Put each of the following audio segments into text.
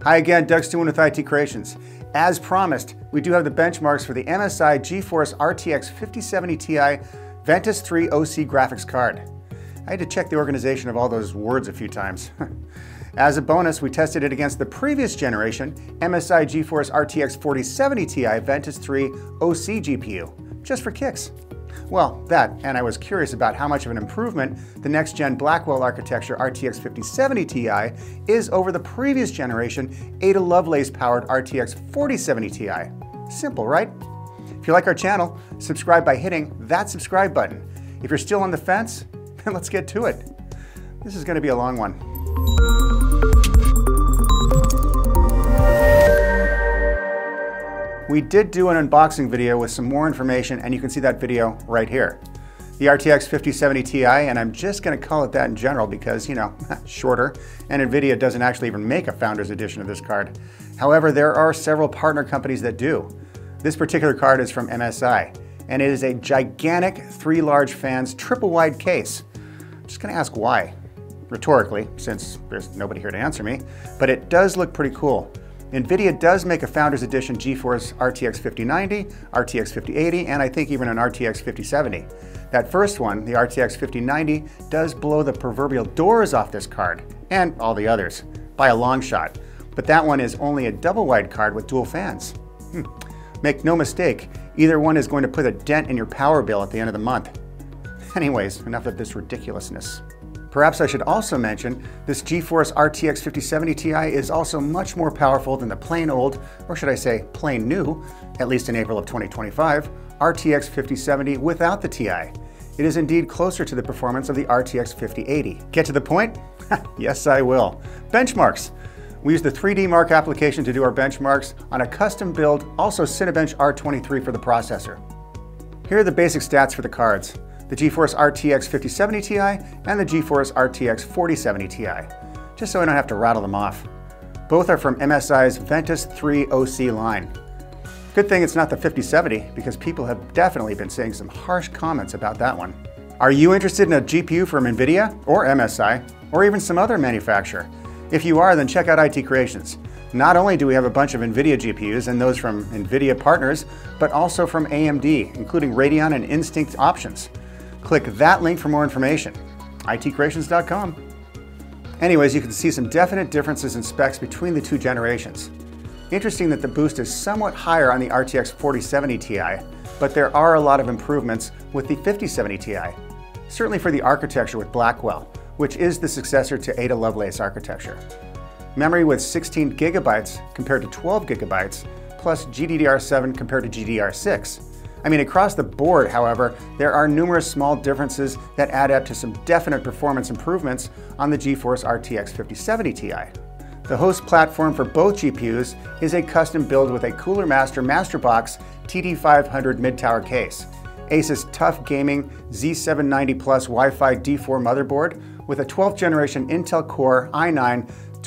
Hi again, Doug Stewart with IT Creations. As promised, we do have the benchmarks for the MSI GeForce RTX 5070 Ti Ventus 3 OC graphics card. I had to check the organization of all those words a few times. As a bonus, we tested it against the previous generation MSI GeForce RTX 4070 Ti Ventus 3 OC GPU, just for kicks. Well, that, and I was curious about how much of an improvement the next-gen Blackwell architecture RTX 5070 Ti is over the previous generation Ada Lovelace-powered RTX 4070 Ti. Simple, right? If you like our channel, subscribe by hitting that subscribe button. If you're still on the fence, then let's get to it. This is going to be a long one. We did do an unboxing video with some more information, and you can see that video right here. The RTX 5070 Ti, and I'm just going to call it that in general because, you know, shorter, and NVIDIA doesn't actually even make a Founders Edition of this card. However, there are several partner companies that do. This particular card is from MSI, and it is a gigantic 3 large fans triple wide case. I'm just going to ask why, rhetorically, since there's nobody here to answer me, but it does look pretty cool. NVIDIA does make a Founders Edition GeForce RTX 5090, RTX 5080, and I think even an RTX 5070. That first one, the RTX 5090, does blow the proverbial doors off this card, and all the others, by a long shot. But that one is only a double-wide card with dual fans. Make no mistake, either one is going to put a dent in your power bill at the end of the month. Anyways, enough of this ridiculousness. Perhaps I should also mention this GeForce RTX 5070 Ti is also much more powerful than the plain old, or should I say plain new, at least in April of 2025, RTX 5070 without the Ti. It is indeed closer to the performance of the RTX 5080. Get to the point? Yes, I will. Benchmarks. We use the 3D Mark application to do our benchmarks on a custom build, also Cinebench R23 for the processor. Here are the basic stats for the cards. The GeForce RTX 5070 Ti and the GeForce RTX 4070 Ti, just so I don't have to rattle them off. Both are from MSI's Ventus 3 OC line. Good thing it's not the 5070 because people have definitely been saying some harsh comments about that one. Are you interested in a GPU from NVIDIA or MSI or even some other manufacturer? If you are, then check out IT Creations. Not only do we have a bunch of NVIDIA GPUs and those from NVIDIA partners, but also from AMD, including Radeon and Instinct options. Click that link for more information, itcreations.com. Anyways, you can see some definite differences in specs between the two generations. Interesting that the boost is somewhat higher on the RTX 4070 Ti, but there are a lot of improvements with the 5070 Ti. Certainly for the architecture with Blackwell, which is the successor to Ada Lovelace architecture. Memory with 16 gigabytes compared to 12 gigabytes, plus GDDR7 compared to GDDR6. I mean, across the board, however, there are numerous small differences that add up to some definite performance improvements on the GeForce RTX 5070 Ti. The host platform for both GPUs is a custom build with a Cooler Master Masterbox TD500 mid-tower case, Asus TUF Gaming Z790 Plus Wi-Fi D4 motherboard with a 12th generation Intel Core i9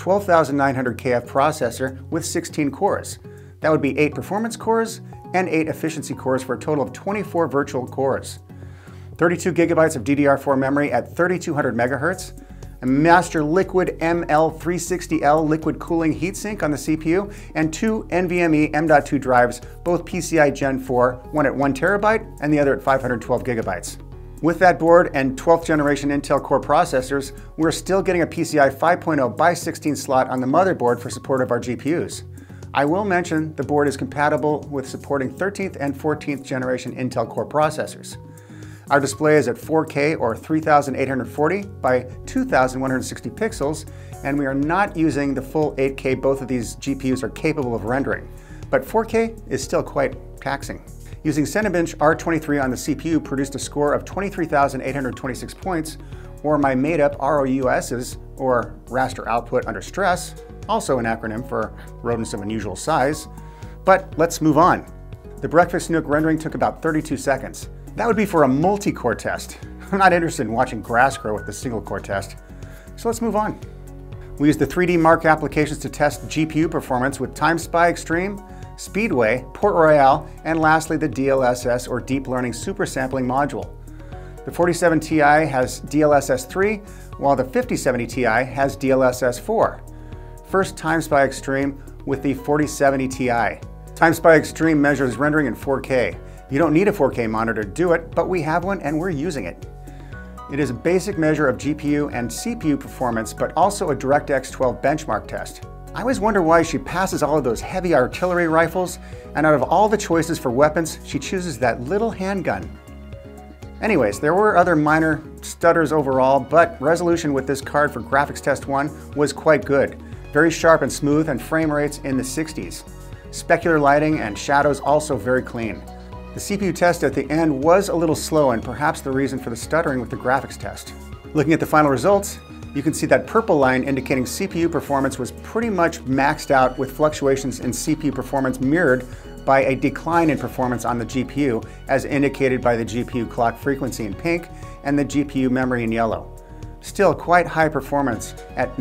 12900KF processor with 16 cores. That would be 8 performance cores and 8 efficiency cores for a total of 24 virtual cores. 32 gigabytes of DDR4 memory at 3200 megahertz, a Master Liquid ML360L liquid cooling heatsink on the CPU, and 2 NVMe M.2 drives, both PCI Gen 4, one at 1 terabyte and the other at 512 gigabytes. With that board and 12th generation Intel Core processors, we're still getting a PCI 5.0 by 16 slot on the motherboard for support of our GPUs. I will mention the board is compatible with supporting 13th and 14th generation Intel Core processors. Our display is at 4K or 3840 by 2160 pixels, and we are not using the full 8K both of these GPUs are capable of rendering, but 4K is still quite taxing. Using Cinebench R23 on the CPU produced a score of 23,826 points, or my made-up ROUSs, or raster output under stress, also an acronym for rodents of unusual size. But let's move on. The breakfast nook rendering took about 32 seconds. That would be for a multi-core test. I'm not interested in watching grass grow with the single-core test. So let's move on. We used the 3D Mark applications to test GPU performance with TimeSpy Extreme, Speedway, Port Royale, and lastly the DLSS or Deep Learning Super Sampling module. The 4070 Ti has DLSS 3, while the 5070 Ti has DLSS 4. first TimeSpy Extreme with the 4070 Ti. TimeSpy Extreme measures rendering in 4K. You don't need a 4K monitor to do it, but we have one and we're using it. It is a basic measure of GPU and CPU performance, but also a DirectX 12 benchmark test. I always wonder why she passes all of those heavy artillery rifles, and out of all the choices for weapons, she chooses that little handgun. Anyways, there were other minor stutters overall, but resolution with this card for Graphics Test 1 was quite good. Very sharp and smooth, and frame rates in the 60s. Specular lighting and shadows also very clean. The CPU test at the end was a little slow, and perhaps the reason for the stuttering with the graphics test. Looking at the final results, you can see that purple line indicating CPU performance was pretty much maxed out, with fluctuations in CPU performance mirrored by a decline in performance on the GPU, as indicated by the GPU clock frequency in pink and the GPU memory in yellow. Still quite high performance at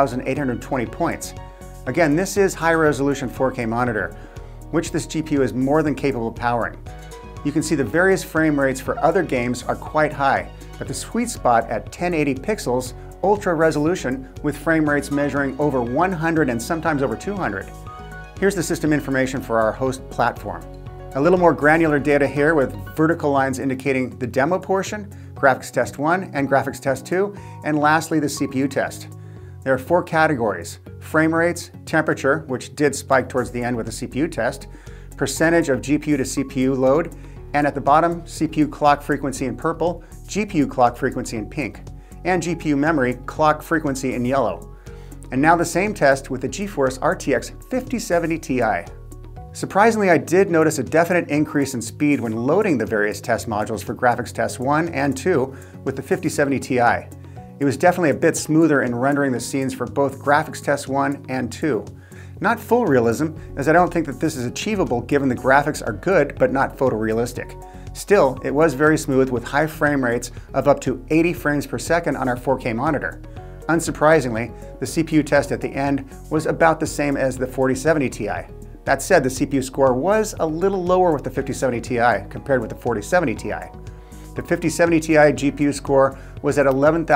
9,820 points. Again, this is high-resolution 4K monitor, which this GPU is more than capable of powering. You can see the various frame rates for other games are quite high, but the sweet spot at 1080 pixels, ultra resolution, with frame rates measuring over 100 and sometimes over 200. Here's the system information for our host platform. A little more granular data here with vertical lines indicating the demo portion, Graphics Test 1 and Graphics Test 2, and lastly the CPU test. There are 4 categories: frame rates, temperature, which did spike towards the end with the CPU test, percentage of GPU to CPU load, and at the bottom, CPU clock frequency in purple, GPU clock frequency in pink, and GPU memory clock frequency in yellow. And now the same test with the GeForce RTX 5070 Ti. Surprisingly, I did notice a definite increase in speed when loading the various test modules for Graphics Test 1 and 2 with the 5070 Ti. It was definitely a bit smoother in rendering the scenes for both Graphics Test 1 and 2. Not full realism, as I don't think that this is achievable given the graphics are good but not photorealistic. Still, it was very smooth with high frame rates of up to 80 frames per second on our 4K monitor. Unsurprisingly, the CPU test at the end was about the same as the 4070 Ti. That said, the CPU score was a little lower with the 5070 Ti compared with the 4070 Ti. The 5070 Ti GPU score was at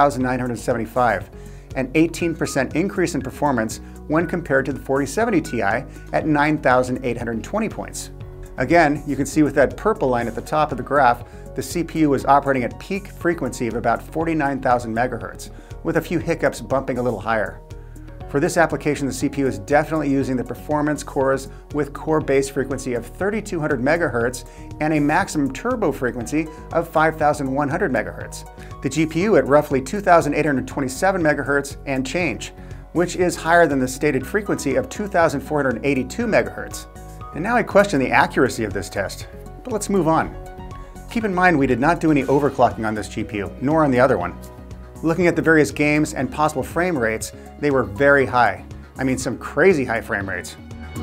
11,975, an 18% increase in performance when compared to the 4070 Ti at 9,820 points. Again, you can see with that purple line at the top of the graph, the CPU was operating at peak frequency of about 49,000 MHz, with a few hiccups bumping a little higher. For this application, the CPU is definitely using the performance cores with core base frequency of 3,200 MHz and a maximum turbo frequency of 5,100 MHz. The GPU at roughly 2,827 MHz and change, which is higher than the stated frequency of 2,482 MHz. And now I question the accuracy of this test, but let's move on. Keep in mind we did not do any overclocking on this GPU, nor on the other one. Looking at the various games and possible frame rates, they were very high. I mean, some crazy high frame rates.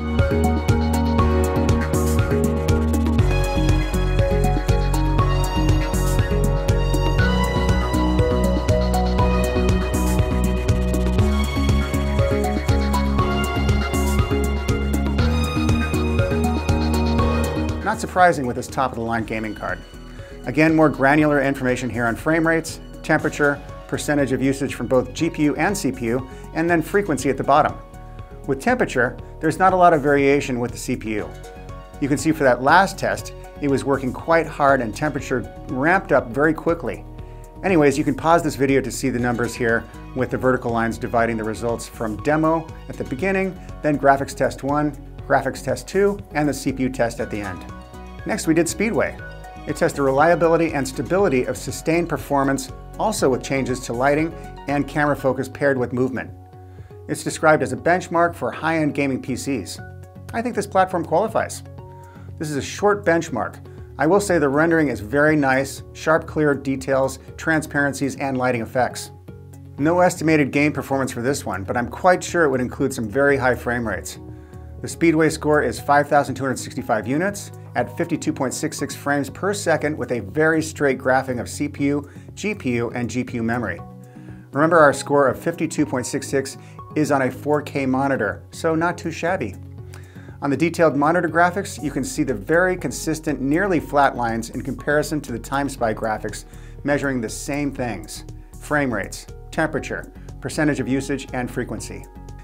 Not surprising with this top-of-the-line gaming card. Again, more granular information here on frame rates, temperature, percentage of usage from both GPU and CPU, and then frequency at the bottom. With temperature, there's not a lot of variation with the CPU. You can see for that last test, it was working quite hard and temperature ramped up very quickly. Anyways, you can pause this video to see the numbers here with the vertical lines dividing the results from demo at the beginning, then Graphics Test 1, Graphics Test 2, and the CPU test at the end. Next, we did Speedway. It tests the reliability and stability of sustained performance, also with changes to lighting and camera focus paired with movement. It's described as a benchmark for high-end gaming PCs. I think this platform qualifies. This is a short benchmark. I will say the rendering is very nice, sharp, clear details, transparencies, and lighting effects. No estimated game performance for this one, but I'm quite sure it would include some very high frame rates. The Speedway score is 5,265 units at 52.66 frames per second with a very straight graphing of CPU, GPU, and GPU memory. Remember, our score of 52.66 is on a 4K monitor, so not too shabby. On the detailed monitor graphics, you can see the very consistent, nearly flat lines in comparison to the TimeSpy graphics, measuring the same things: frame rates, temperature, percentage of usage, and frequency.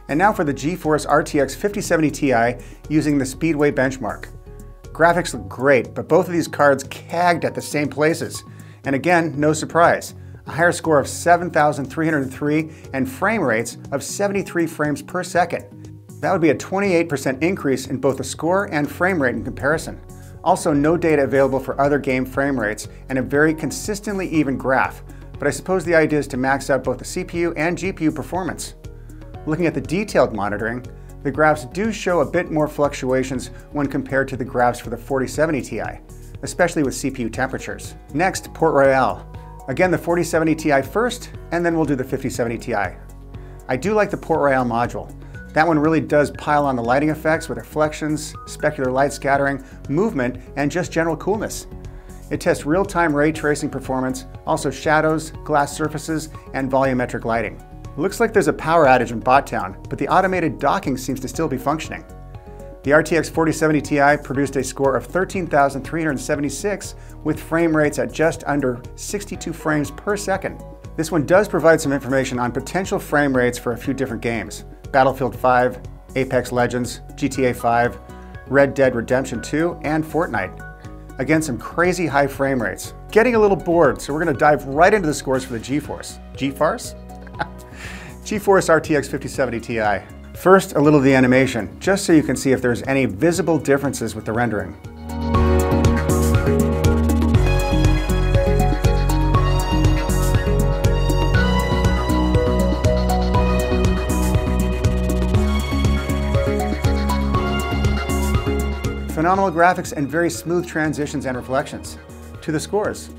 And now for the GeForce RTX 5070 Ti using the Speedway benchmark. Graphics look great, but both of these cards cagged at the same places. And again, no surprise. A higher score of 7,303 and frame rates of 73 frames per second. That would be a 28% increase in both the score and frame rate in comparison. Also, no data available for other game frame rates and a very consistently even graph. But I suppose the idea is to max out both the CPU and GPU performance. Looking at the detailed monitoring, the graphs do show a bit more fluctuations when compared to the graphs for the 4070 Ti, especially with CPU temperatures. Next, Port Royale. Again, the 4070 Ti first, and then we'll do the 5070 Ti. I do like the Port Royale module. That one really does pile on the lighting effects with reflections, specular light scattering, movement, and just general coolness. It tests real-time ray tracing performance, also shadows, glass surfaces, and volumetric lighting. Looks like there's a power outage in Bottown, but the automated docking seems to still be functioning. The RTX 4070 Ti produced a score of 13,376 with frame rates at just under 62 frames per second. This one does provide some information on potential frame rates for a few different games. Battlefield 5, Apex Legends, GTA 5, Red Dead Redemption 2, and Fortnite. Again, some crazy high frame rates. Getting a little bored, so we're going to dive right into the scores for the GeForce. GeForce? GeForce RTX 5070 Ti. First, a little of the animation, just so you can see if there's any visible differences with the rendering. Phenomenal graphics and very smooth transitions and reflections. To the scores,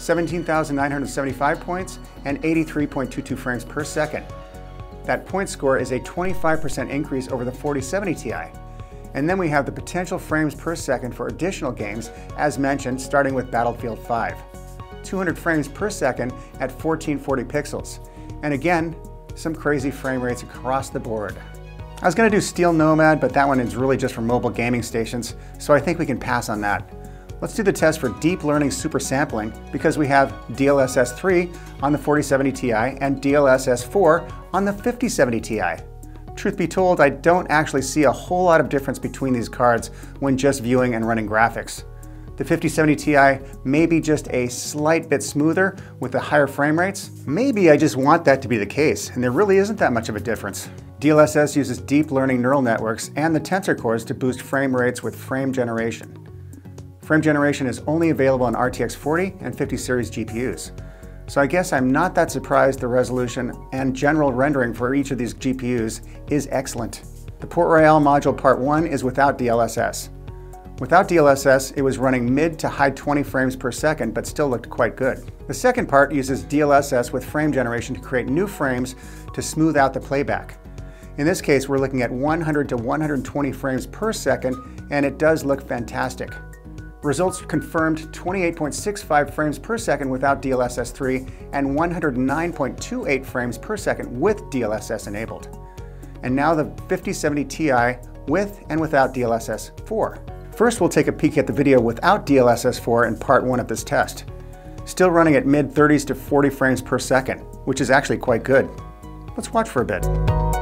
17,975 points and 83.22 frames per second. That point score is a 25% increase over the 4070 Ti. And then we have the potential frames per second for additional games, as mentioned, starting with Battlefield 5. 200 frames per second at 1440 pixels. And again, some crazy frame rates across the board. I was going to do Steel Nomad, but that one is really just for mobile gaming stations, so I think we can pass on that. Let's do the test for deep learning super sampling because we have DLSS 3 on the 4070 Ti and DLSS 4 on the 5070 Ti. Truth be told, I don't actually see a whole lot of difference between these cards when just viewing and running graphics. The 5070 Ti may be just a slight bit smoother with the higher frame rates. Maybe I just want that to be the case, and there really isn't that much of a difference. DLSS uses deep learning neural networks and the tensor cores to boost frame rates with frame generation. Frame generation is only available on RTX 40 and 50 series GPUs. So I guess I'm not that surprised the resolution and general rendering for each of these GPUs is excellent. The Port Royale module part 1 is without DLSS. Without DLSS, it was running mid to high 20 frames per second, but still looked quite good. The second part uses DLSS with frame generation to create new frames to smooth out the playback. In this case, we're looking at 100 to 120 frames per second, and it does look fantastic. Results confirmed 28.65 frames per second without DLSS 3 and 109.28 frames per second with DLSS enabled. And now the 5070 Ti with and without DLSS 4. First, we'll take a peek at the video without DLSS 4 in part 1 of this test. Still running at mid 30s to 40 frames per second, which is actually quite good. Let's watch for a bit.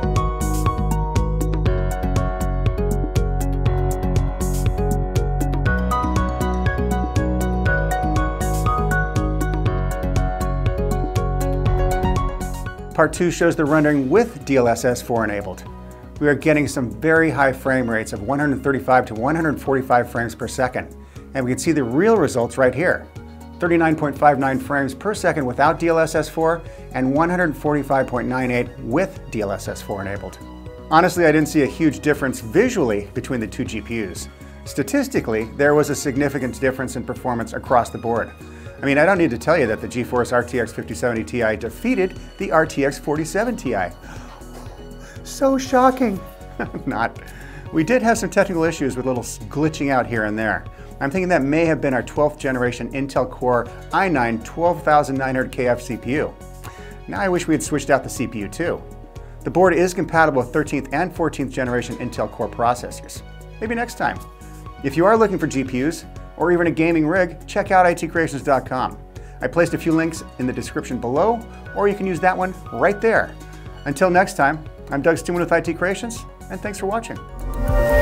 Part 2 shows the rendering with DLSS 4 enabled. We are getting some very high frame rates of 135 to 145 frames per second. And we can see the real results right here. 39.59 frames per second without DLSS 4 and 145.98 with DLSS 4 enabled. Honestly, I didn't see a huge difference visually between the two GPUs. Statistically, there was a significant difference in performance across the board. I mean, I don't need to tell you that the GeForce RTX 5070 Ti defeated the RTX 4070 Ti. So shocking. Not. We did have some technical issues with little glitching out here and there. I'm thinking that may have been our 12th generation Intel Core i9 12900KF CPU. Now I wish we had switched out the CPU too. The board is compatible with 13th and 14th generation Intel Core processors. Maybe next time. If you are looking for GPUs, or even a gaming rig, check out itcreations.com. I placed a few links in the description below, or you can use that one right there. Until next time, I'm Doug Stewman with IT Creations, and thanks for watching.